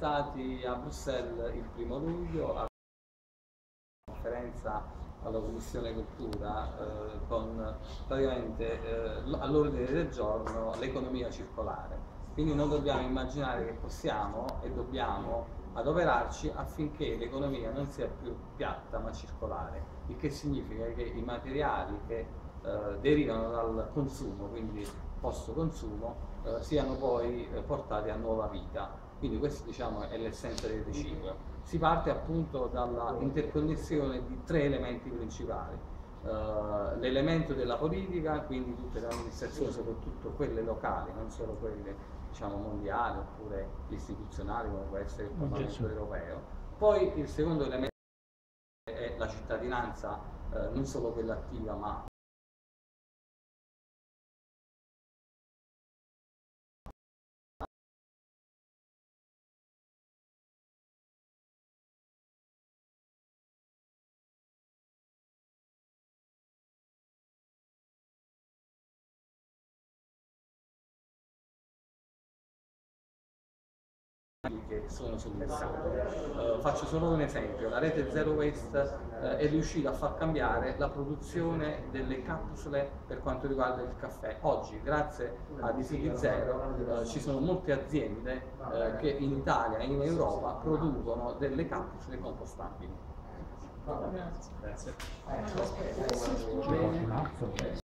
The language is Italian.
stati a Bruxelles il 1° luglio a conferenza alla Commissione Cultura con praticamente all'ordine del giorno l'economia circolare. Quindi noi dobbiamo immaginare che possiamo e dobbiamo adoperarci affinché l'economia non sia più piatta ma circolare, il che significa che i materiali che derivano dal consumo, quindi post consumo, siano poi portati a nuova vita. Quindi questo, diciamo, è l'essenza del riciclo. Si parte appunto dalla interconnessione di 3 elementi principali. L'elemento della politica, quindi tutte le amministrazioni, soprattutto quelle locali, non solo quelle, diciamo, mondiali oppure istituzionali come può essere il Parlamento europeo. Poi il secondo elemento è la cittadinanza, non solo quella attiva ma che sono sul mercato. Faccio solo un esempio: la rete Zero Waste è riuscita a far cambiare la produzione delle capsule per quanto riguarda il caffè. Oggi, grazie a Rifiuti Zero, ci sono molte aziende che in Italia e in Europa producono delle capsule compostabili. Grazie.